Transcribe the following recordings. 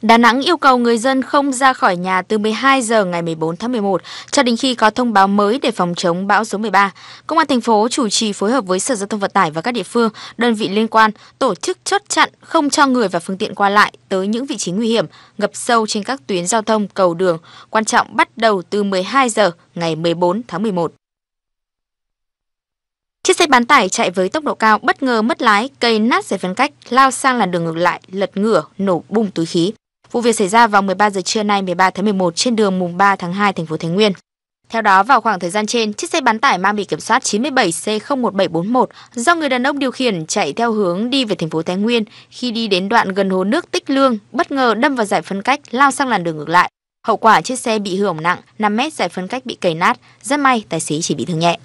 Đà Nẵng yêu cầu người dân không ra khỏi nhà từ 12 giờ ngày 14 tháng 11 cho đến khi có thông báo mới để phòng chống bão số 13. Công an thành phố chủ trì phối hợp với Sở Giao thông Vận tải và các địa phương, đơn vị liên quan tổ chức chốt chặn không cho người và phương tiện qua lại tới những vị trí nguy hiểm, ngập sâu trên các tuyến giao thông, cầu đường, quan trọng bắt đầu từ 12 giờ ngày 14 tháng 11. Chiếc xe bán tải chạy với tốc độ cao bất ngờ mất lái, cây nát giải phân cách, lao sang làn đường ngược lại, lật ngửa, nổ bung túi khí. Vụ việc xảy ra vào 13 giờ trưa nay 13 tháng 11 trên đường mùng 3 tháng 2 thành phố Thái Nguyên. Theo đó, vào khoảng thời gian trên, chiếc xe bán tải mang biển kiểm soát 97C01741 do người đàn ông điều khiển chạy theo hướng đi về thành phố Thái Nguyên, khi đi đến đoạn gần hồ nước Tích Lương, bất ngờ đâm vào giải phân cách, lao sang làn đường ngược lại. Hậu quả chiếc xe bị hư hỏng nặng, 5 mét giải phân cách bị cày nát, rất may tài xế chỉ bị thương nhẹ.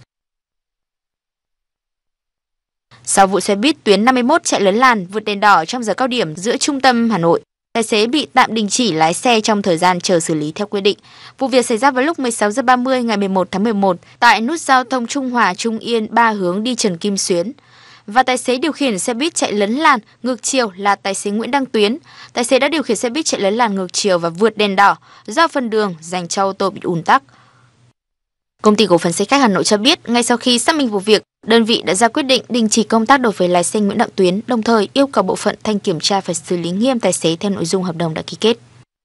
Sau vụ xe buýt tuyến 51 chạy lấn làn vượt đèn đỏ trong giờ cao điểm giữa trung tâm Hà Nội, tài xế bị tạm đình chỉ lái xe trong thời gian chờ xử lý theo quy định. Vụ việc xảy ra vào lúc 16 giờ 30 ngày 11 tháng 11 tại nút giao thông Trung Hòa Trung Yên 3 hướng đi Trần Kim Xuyến. Và tài xế điều khiển xe buýt chạy lấn làn ngược chiều là tài xế Nguyễn Đăng Tuyến. Tài xế đã điều khiển xe buýt chạy lấn làn ngược chiều và vượt đèn đỏ do phần đường dành cho ô tô bị ùn tắc. Công ty cổ phần xe khách Hà Nội cho biết, ngay sau khi xác minh vụ việc, đơn vị đã ra quyết định đình chỉ công tác đối với lái xe Nguyễn Đặng Tuyến, đồng thời yêu cầu bộ phận thanh kiểm tra phải xử lý nghiêm tài xế theo nội dung hợp đồng đã ký kết.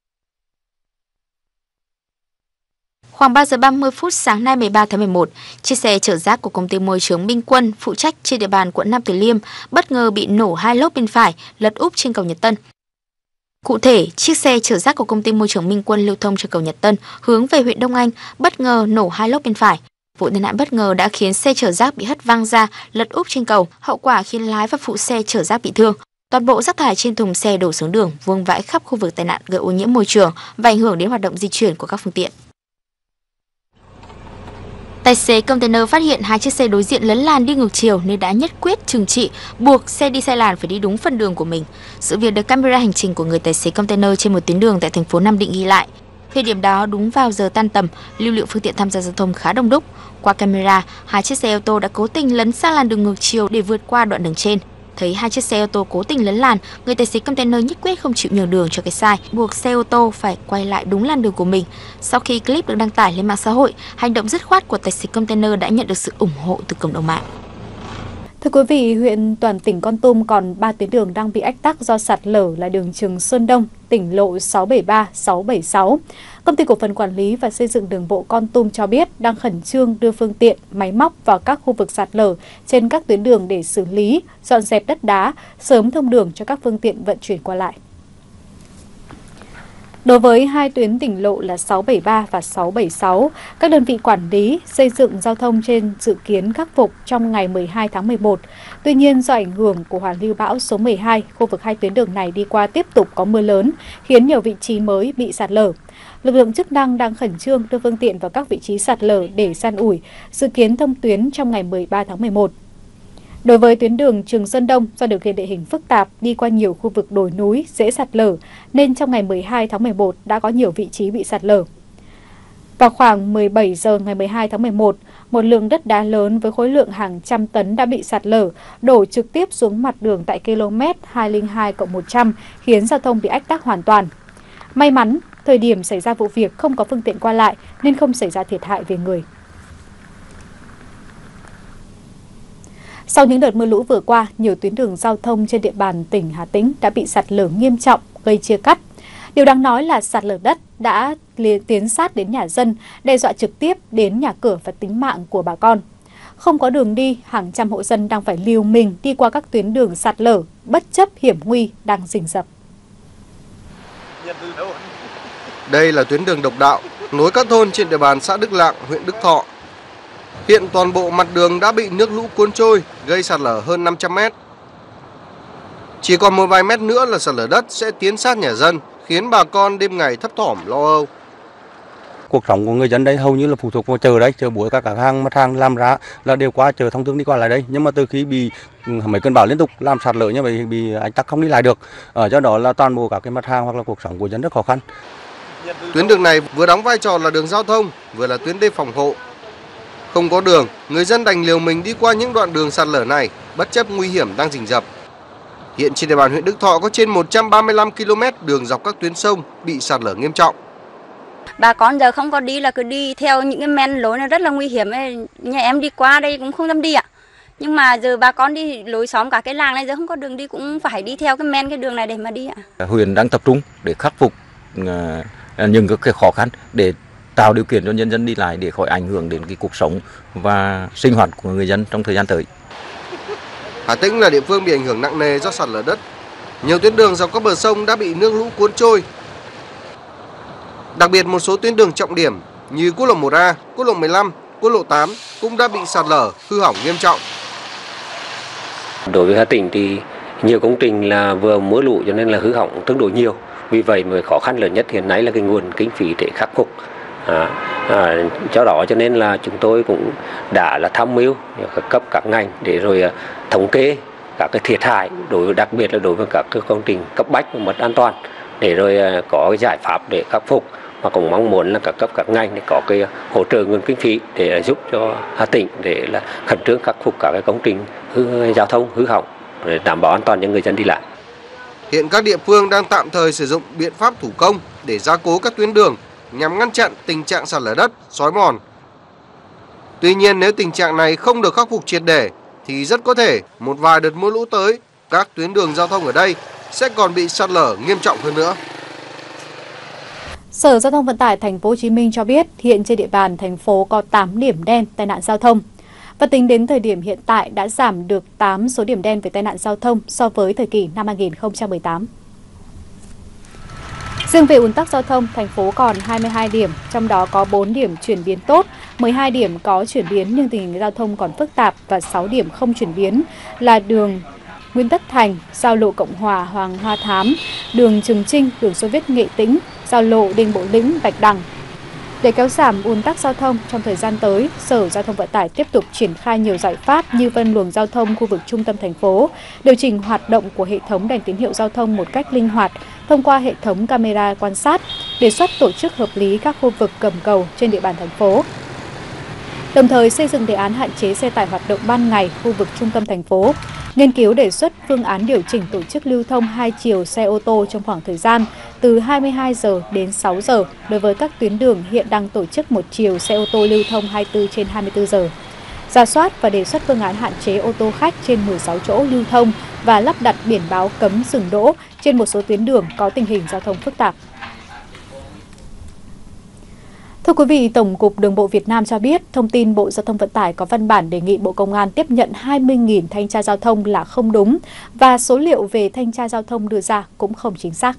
Khoảng 3 giờ 30 phút sáng nay 13 tháng 11, chiếc xe chở rác của công ty môi trường Minh Quân phụ trách trên địa bàn quận Nam Từ Liêm bất ngờ bị nổ hai lốp bên phải, lật úp trên cầu Nhật Tân. Cụ thể, chiếc xe chở rác của công ty môi trường Minh Quân lưu thông trên cầu Nhật Tân hướng về huyện Đông Anh bất ngờ nổ hai lốp bên phải. Vụ tai nạn bất ngờ đã khiến xe chở rác bị hất văng ra, lật úp trên cầu, hậu quả khiến lái và phụ xe chở rác bị thương. Toàn bộ rác thải trên thùng xe đổ xuống đường, vương vãi khắp khu vực tai nạn, gây ô nhiễm môi trường và ảnh hưởng đến hoạt động di chuyển của các phương tiện. Tài xế container phát hiện hai chiếc xe đối diện lấn làn đi ngược chiều nên đã nhất quyết trừng trị, buộc xe đi sai làn phải đi đúng phần đường của mình. Sự việc được camera hành trình của người tài xế container trên một tuyến đường tại thành phố Nam Định ghi lại. Thời điểm đó đúng vào giờ tan tầm, lưu lượng phương tiện tham gia giao thông khá đông đúc. Qua camera, hai chiếc xe ô tô đã cố tình lấn sang làn đường ngược chiều để vượt qua đoạn đường trên. Thấy hai chiếc xe ô tô cố tình lấn làn, người tài xế container nhất quyết không chịu nhường đường cho cái sai, buộc xe ô tô phải quay lại đúng làn đường của mình. Sau khi clip được đăng tải lên mạng xã hội, hành động dứt khoát của tài xế container đã nhận được sự ủng hộ từ cộng đồng mạng. Thưa quý vị, huyện toàn tỉnh Kon Tum còn 3 tuyến đường đang bị ách tắc do sạt lở là đường Trường Sơn Đông, tỉnh lộ 673, 676. Công ty cổ phần quản lý và xây dựng đường bộ Kon Tum cho biết đang khẩn trương đưa phương tiện, máy móc vào các khu vực sạt lở trên các tuyến đường để xử lý, dọn dẹp đất đá, sớm thông đường cho các phương tiện vận chuyển qua lại. Đối với hai tuyến tỉnh lộ là 673 và 676, các đơn vị quản lý xây dựng giao thông trên dự kiến khắc phục trong ngày 12 tháng 11. Tuy nhiên, do ảnh hưởng của hoàn lưu bão số 12, khu vực hai tuyến đường này đi qua tiếp tục có mưa lớn, khiến nhiều vị trí mới bị sạt lở. Lực lượng chức năng đang khẩn trương đưa phương tiện vào các vị trí sạt lở để san ủi, dự kiến thông tuyến trong ngày 13 tháng 11. Đối với tuyến đường Trường Sơn Đông, do điều kiện địa hình phức tạp, đi qua nhiều khu vực đồi núi, dễ sạt lở, nên trong ngày 12 tháng 11 đã có nhiều vị trí bị sạt lở. Vào khoảng 17 giờ ngày 12 tháng 11, một lượng đất đá lớn với khối lượng hàng trăm tấn đã bị sạt lở, đổ trực tiếp xuống mặt đường tại km 202+100, khiến giao thông bị ách tắc hoàn toàn. May mắn, thời điểm xảy ra vụ việc không có phương tiện qua lại nên không xảy ra thiệt hại về người. Sau những đợt mưa lũ vừa qua, nhiều tuyến đường giao thông trên địa bàn tỉnh Hà Tĩnh đã bị sạt lở nghiêm trọng, gây chia cắt. Điều đáng nói là sạt lở đất đã tiến sát đến nhà dân, đe dọa trực tiếp đến nhà cửa và tính mạng của bà con. Không có đường đi, hàng trăm hộ dân đang phải liều mình đi qua các tuyến đường sạt lở, bất chấp hiểm nguy đang rình rập. Đây là tuyến đường độc đạo, nối các thôn trên địa bàn xã Đức Lạng, huyện Đức Thọ. Hiện toàn bộ mặt đường đã bị nước lũ cuốn trôi, gây sạt lở hơn 500 mét. Chỉ còn một vài mét nữa là sạt lở đất sẽ tiến sát nhà dân, khiến bà con đêm ngày thấp thỏm lo âu. Cuộc sống của người dân đây hầu như là phụ thuộc vào chợ đấy, chợ buổi các hàng mặt hàng làm ra là đều qua chợ thông thương đi qua lại đây. Nhưng mà từ khi bị mấy cơn bão liên tục làm sạt lở như vậy bị ách tắc không đi lại được, do đó là toàn bộ các cái mặt hàng hoặc là cuộc sống của dân rất khó khăn. Tuyến đường này vừa đóng vai trò là đường giao thông, vừa là tuyến đê phòng hộ. Không có đường, người dân đành liều mình đi qua những đoạn đường sạt lở này, bất chấp nguy hiểm đang rình rập. Hiện trên địa bàn huyện Đức Thọ có trên 135 km đường dọc các tuyến sông bị sạt lở nghiêm trọng. Bà con giờ không có đi là cứ đi theo những cái men lối này rất là nguy hiểm. Nhà em đi qua đây cũng không dám đi ạ. Nhưng mà giờ bà con đi lối xóm cả cái làng này giờ không có đường đi cũng phải đi theo cái men cái đường này để mà đi ạ. Huyện đang tập trung để khắc phục những cái khó khăn để tạo điều kiện cho nhân dân đi lại để khỏi ảnh hưởng đến cái cuộc sống và sinh hoạt của người dân trong thời gian tới. Hà Tĩnh là địa phương bị ảnh hưởng nặng nề do sạt lở đất. Nhiều tuyến đường dọc các bờ sông đã bị nước lũ cuốn trôi. Đặc biệt một số tuyến đường trọng điểm như quốc lộ 1A, quốc lộ 15, quốc lộ 8 cũng đã bị sạt lở, hư hỏng nghiêm trọng. Đối với Hà Tĩnh thì nhiều công trình là vừa mưa lũ cho nên là hư hỏng tương đối nhiều. Vì vậy mà khó khăn lớn nhất hiện nay là cái nguồn kinh phí để khắc phục. Do đó cho nên là chúng tôi cũng đã là tham mưu các cấp các ngành để rồi thống kê các cái thiệt hại đặc biệt là đối với các cái công trình cấp bách và mất an toàn để rồi có cái giải pháp để khắc phục, và cũng mong muốn là các cấp các ngành để có cái hỗ trợ nguồn kinh phí để giúp cho Hà Tĩnh để là khẩn trương khắc phục các cái công trình giao thông hư hỏng để đảm bảo an toàn cho người dân đi lại. Hiện các địa phương đang tạm thời sử dụng biện pháp thủ công để gia cố các tuyến đường nhằm ngăn chặn tình trạng sạt lở đất, xói mòn. Tuy nhiên nếu tình trạng này không được khắc phục triệt để thì rất có thể một vài đợt mưa lũ tới, các tuyến đường giao thông ở đây sẽ còn bị sạt lở nghiêm trọng hơn nữa. Sở Giao thông Vận tải Thành phố Hồ Chí Minh cho biết hiện trên địa bàn thành phố có 8 điểm đen tai nạn giao thông. Và tính đến thời điểm hiện tại đã giảm được 8 số điểm đen về tai nạn giao thông so với thời kỳ năm 2018. Riêng về ùn tắc giao thông, thành phố còn 22 điểm, trong đó có 4 điểm chuyển biến tốt, 12 điểm có chuyển biến nhưng tình hình giao thông còn phức tạp và 6 điểm không chuyển biến là đường Nguyễn Tất Thành, giao lộ Cộng Hòa Hoàng Hoa Thám, đường Trường Trinh, đường Xô Viết Nghệ Tĩnh, giao lộ Đinh Bộ Lĩnh, Bạch Đằng. Để kéo giảm ùn tắc giao thông trong thời gian tới, Sở Giao thông Vận tải tiếp tục triển khai nhiều giải pháp như phân luồng giao thông khu vực trung tâm thành phố, điều chỉnh hoạt động của hệ thống đèn tín hiệu giao thông một cách linh hoạt thông qua hệ thống camera quan sát, đề xuất tổ chức hợp lý các khu vực gầm cầu trên địa bàn thành phố. Đồng thời xây dựng đề án hạn chế xe tải hoạt động ban ngày khu vực trung tâm thành phố, nghiên cứu đề xuất phương án điều chỉnh tổ chức lưu thông hai chiều xe ô tô trong khoảng thời gian từ 22 giờ đến 6 giờ đối với các tuyến đường hiện đang tổ chức một chiều xe ô tô lưu thông 24/24 giờ. Rà soát và đề xuất phương án hạn chế ô tô khách trên 16 chỗ lưu thông và lắp đặt biển báo cấm dừng đỗ trên một số tuyến đường có tình hình giao thông phức tạp. Thưa quý vị, Tổng cục Đường bộ Việt Nam cho biết, thông tin Bộ Giao thông Vận tải có văn bản đề nghị Bộ Công an tiếp nhận 20.000 thanh tra giao thông là không đúng và số liệu về thanh tra giao thông đưa ra cũng không chính xác.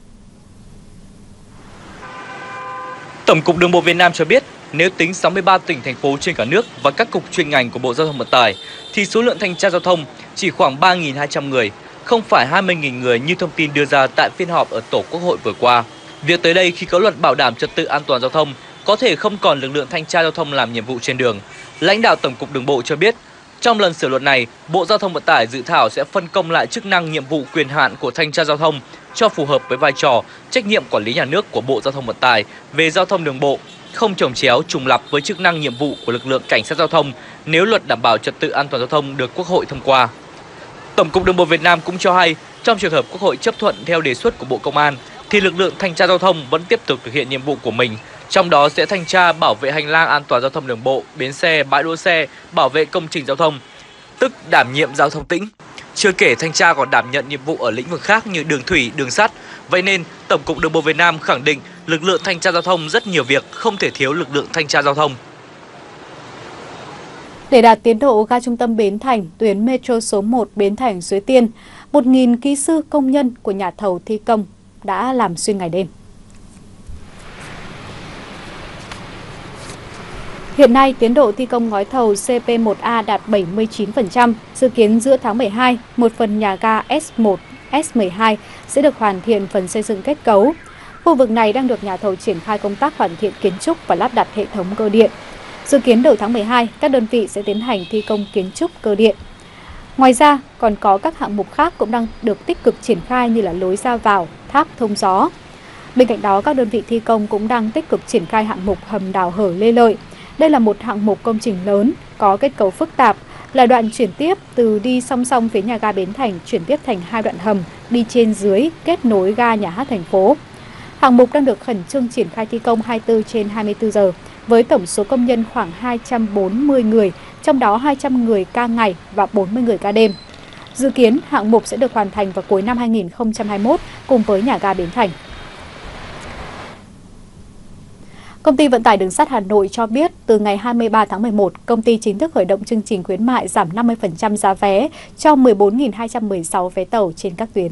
Tổng cục Đường bộ Việt Nam cho biết, nếu tính 63 tỉnh, thành phố trên cả nước và các cục chuyên ngành của Bộ Giao thông Vận tải, thì số lượng thanh tra giao thông chỉ khoảng 3.200 người, không phải 20.000 người như thông tin đưa ra tại phiên họp ở Tổ Quốc hội vừa qua. Việc tới đây khi có luật bảo đảm trật tự an toàn giao thông, có thể không còn lực lượng thanh tra giao thông làm nhiệm vụ trên đường. Lãnh đạo Tổng cục Đường bộ cho biết, trong lần sửa luật này, Bộ Giao thông Vận tải dự thảo sẽ phân công lại chức năng, nhiệm vụ, quyền hạn của thanh tra giao thông cho phù hợp với vai trò, trách nhiệm quản lý nhà nước của Bộ Giao thông Vận tải về giao thông đường bộ, không chồng chéo trùng lặp với chức năng, nhiệm vụ của lực lượng cảnh sát giao thông nếu luật đảm bảo trật tự an toàn giao thông được Quốc hội thông qua. Tổng cục Đường bộ Việt Nam cũng cho hay, trong trường hợp Quốc hội chấp thuận theo đề xuất của Bộ Công an, thì lực lượng thanh tra giao thông vẫn tiếp tục thực hiện nhiệm vụ của mình. Trong đó sẽ thanh tra bảo vệ hành lang an toàn giao thông đường bộ, bến xe, bãi đỗ xe, bảo vệ công trình giao thông, tức đảm nhiệm giao thông tĩnh. Chưa kể thanh tra còn đảm nhận nhiệm vụ ở lĩnh vực khác như đường thủy, đường sắt. Vậy nên, Tổng cục Đường bộ Việt Nam khẳng định lực lượng thanh tra giao thông rất nhiều việc, không thể thiếu lực lượng thanh tra giao thông. Để đạt tiến độ ga trung tâm Bến Thành, tuyến Metro số 1 Bến Thành Suối Tiên, 1.000 kỹ sư công nhân của nhà thầu thi công đã làm xuyên ngày đêm. Hiện nay, tiến độ thi công gói thầu CP1A đạt 79%, dự kiến giữa tháng 12, một phần nhà ga S1, S12 sẽ được hoàn thiện phần xây dựng kết cấu. Khu vực này đang được nhà thầu triển khai công tác hoàn thiện kiến trúc và lắp đặt hệ thống cơ điện. Dự kiến đầu tháng 12, các đơn vị sẽ tiến hành thi công kiến trúc cơ điện. Ngoài ra, còn có các hạng mục khác cũng đang được tích cực triển khai như là lối ra vào, tháp thông gió. Bên cạnh đó, các đơn vị thi công cũng đang tích cực triển khai hạng mục hầm đào hở Lê Lợi. Đây là một hạng mục công trình lớn, có kết cấu phức tạp, là đoạn chuyển tiếp từ đi song song phía nhà ga Bến Thành chuyển tiếp thành 2 đoạn hầm đi trên dưới kết nối ga nhà hát thành phố. Hạng mục đang được khẩn trương triển khai thi công 24/24 giờ với tổng số công nhân khoảng 240 người, trong đó 200 người ca ngày và 40 người ca đêm. Dự kiến hạng mục sẽ được hoàn thành vào cuối năm 2021 cùng với nhà ga Bến Thành. Công ty Vận tải Đường sắt Hà Nội cho biết từ ngày 23 tháng 11, công ty chính thức khởi động chương trình khuyến mại giảm 50% giá vé cho 14.216 vé tàu trên các tuyến.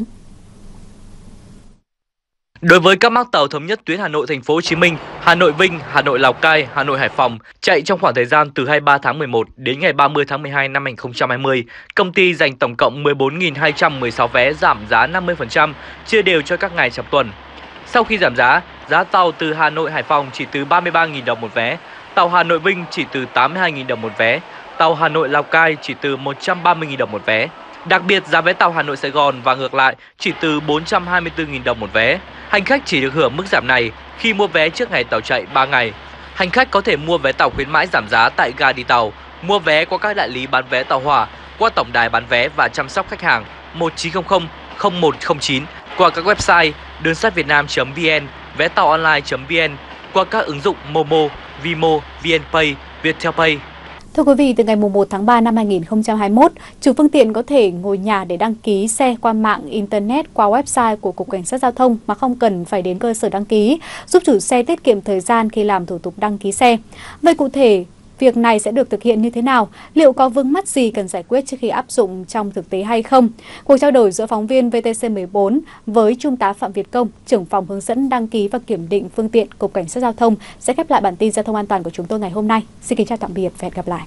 Đối với các mác tàu thống nhất tuyến Hà Nội Thành phố Hồ Chí Minh, Hà Nội Vinh, Hà Nội Lào Cai, Hà Nội Hải Phòng chạy trong khoảng thời gian từ 23 tháng 11 đến ngày 30 tháng 12 năm 2020, công ty dành tổng cộng 14.216 vé giảm giá 50% chia đều cho các ngày trong tuần. Sau khi giảm giá, giá tàu từ Hà Nội Hải Phòng chỉ từ 33.000 đồng một vé, tàu Hà Nội Vinh chỉ từ 82.000 đồng một vé, tàu Hà Nội Lào Cai chỉ từ 130.000 đồng một vé. Đặc biệt, giá vé tàu Hà Nội Sài Gòn và ngược lại chỉ từ 424.000 đồng một vé. Hành khách chỉ được hưởng mức giảm này khi mua vé trước ngày tàu chạy 3 ngày. Hành khách có thể mua vé tàu khuyến mãi giảm giá tại ga đi tàu, mua vé qua các đại lý bán vé tàu hỏa, qua tổng đài bán vé và chăm sóc khách hàng 1900 0109, qua các website đường sắt vietnam.vn, vé tàu online.vn, qua các ứng dụng Momo, Vimo, VNPay, Viettel Pay. Thưa quý vị, từ ngày 1 tháng 3 năm 2021, chủ phương tiện có thể ngồi nhà để đăng ký xe qua mạng Internet qua website của Cục Cảnh sát Giao thông mà không cần phải đến cơ sở đăng ký, giúp chủ xe tiết kiệm thời gian khi làm thủ tục đăng ký xe. Vậy cụ thể, việc này sẽ được thực hiện như thế nào? Liệu có vướng mắc gì cần giải quyết trước khi áp dụng trong thực tế hay không? Cuộc trao đổi giữa phóng viên VTC14 với Trung tá Phạm Việt Công, trưởng phòng hướng dẫn đăng ký và kiểm định phương tiện Cục Cảnh sát Giao thông sẽ khép lại bản tin giao thông an toàn của chúng tôi ngày hôm nay. Xin kính chào tạm biệt và hẹn gặp lại.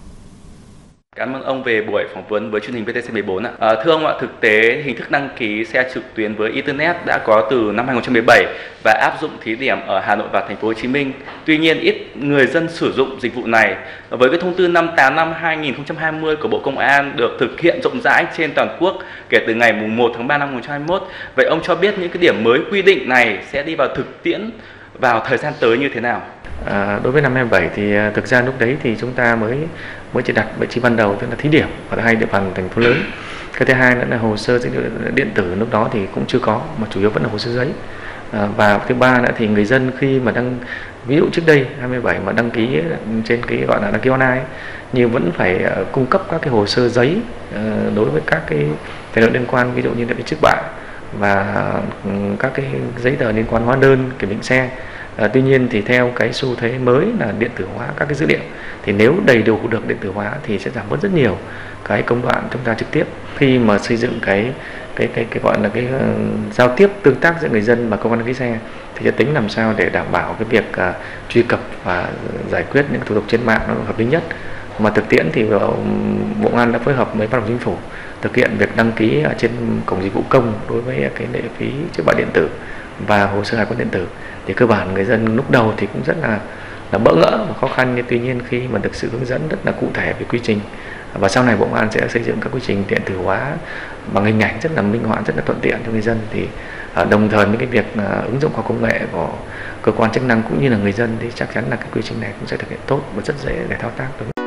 Cảm ơn ông về buổi phỏng vấn với truyền hình VTC14 ạ. Thưa ông ạ, thực tế hình thức đăng ký xe trực tuyến với Internet đã có từ năm 2017 và áp dụng thí điểm ở Hà Nội và Thành phố Hồ Chí Minh. Tuy nhiên, ít người dân sử dụng dịch vụ này. Với cái thông tư 58 năm 2020 của Bộ Công an được thực hiện rộng rãi trên toàn quốc kể từ ngày 1 tháng 3 năm 2021. Vậy ông cho biết những cái điểm mới quy định này sẽ đi vào thực tiễn vào thời gian tới như thế nào? Đối với năm 2027 thì thực ra lúc đấy thì chúng ta mới chỉ đặt vị trí ban đầu, tức là thí điểm ở hai địa bàn thành phố lớn. Cái thứ hai nữa là hồ sơ dữ liệu điện tử lúc đó thì cũng chưa có, mà chủ yếu vẫn là hồ sơ giấy. Và thứ ba nữa thì người dân khi mà ví dụ trước đây 27 mà đăng ký trên cái gọi là đăng ký online nhưng vẫn phải cung cấp các cái hồ sơ giấy đối với các cái tài liệu liên quan, ví dụ như là cái trước bạ và các cái giấy tờ liên quan hóa đơn, kiểm định xe. Tuy nhiên thì theo cái xu thế mới là điện tử hóa các cái dữ liệu, thì nếu đầy đủ được điện tử hóa thì sẽ giảm bớt rất nhiều cái công đoạn chúng ta trực tiếp khi mà xây dựng cái gọi là cái giao tiếp tương tác giữa người dân và cơ quan đăng ký xe, thì sẽ tính làm sao để đảm bảo cái việc truy cập và giải quyết những thủ tục trên mạng nó hợp lý nhất. Mà thực tiễn thì Bộ Công an đã phối hợp với Văn phòng Chính phủ thực hiện việc đăng ký ở trên cổng dịch vụ công đối với cái lệ phí trước bạ điện tử và hồ sơ hải quan điện tử. Thì cơ bản người dân lúc đầu thì cũng rất là bỡ ngỡ và khó khăn, nhưng tuy nhiên khi mà được sự hướng dẫn rất là cụ thể về quy trình, và sau này Bộ Công an sẽ xây dựng các quy trình điện tử hóa bằng hình ảnh rất là minh họa, rất là thuận tiện cho người dân, thì đồng thời với cái việc ứng dụng khoa công nghệ của cơ quan chức năng cũng như là người dân thì chắc chắn là cái quy trình này cũng sẽ thực hiện tốt và rất dễ để thao tác.